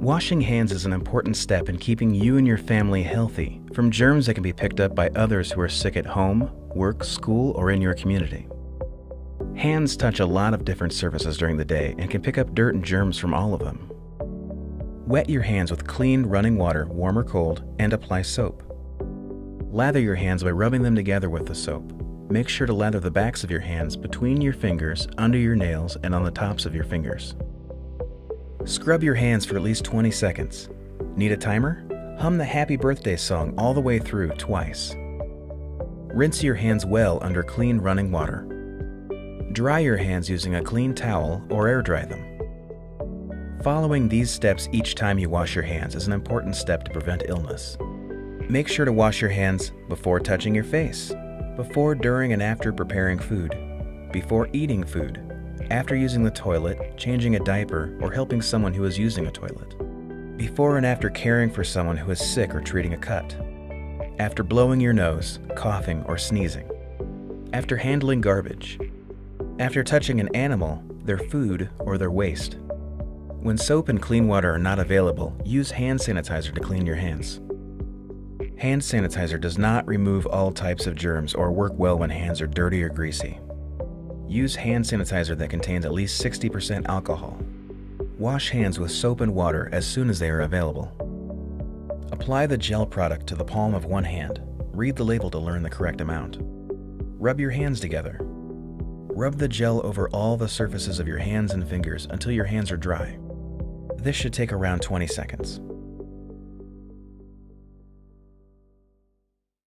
Washing hands is an important step in keeping you and your family healthy from germs that can be picked up by others who are sick at home, work, school, or in your community. Hands touch a lot of different surfaces during the day and can pick up dirt and germs from all of them. Wet your hands with clean running water, warm or cold, and apply soap. Lather your hands by rubbing them together with the soap. Make sure to lather the backs of your hands between your fingers, under your nails, and on the tops of your fingers. Scrub your hands for at least 20 seconds. Need a timer? Hum the Happy Birthday song all the way through twice. Rinse your hands well under clean running water. Dry your hands using a clean towel or air dry them. Following these steps each time you wash your hands is an important step to prevent illness. Make sure to wash your hands before touching your face, before, during, and after preparing food, before eating food, after using the toilet, changing a diaper, or helping someone who is using a toilet, before and after caring for someone who is sick or treating a cut, after blowing your nose, coughing, or sneezing, after handling garbage, after touching an animal, their food, or their waste. When soap and clean water are not available, use hand sanitizer to clean your hands. Hand sanitizer does not remove all types of germs or work well when hands are dirty or greasy. Use hand sanitizer that contains at least 60% alcohol. Wash hands with soap and water as soon as they are available. Apply the gel product to the palm of one hand. Read the label to learn the correct amount. Rub your hands together. Rub the gel over all the surfaces of your hands and fingers until your hands are dry. This should take around 20 seconds.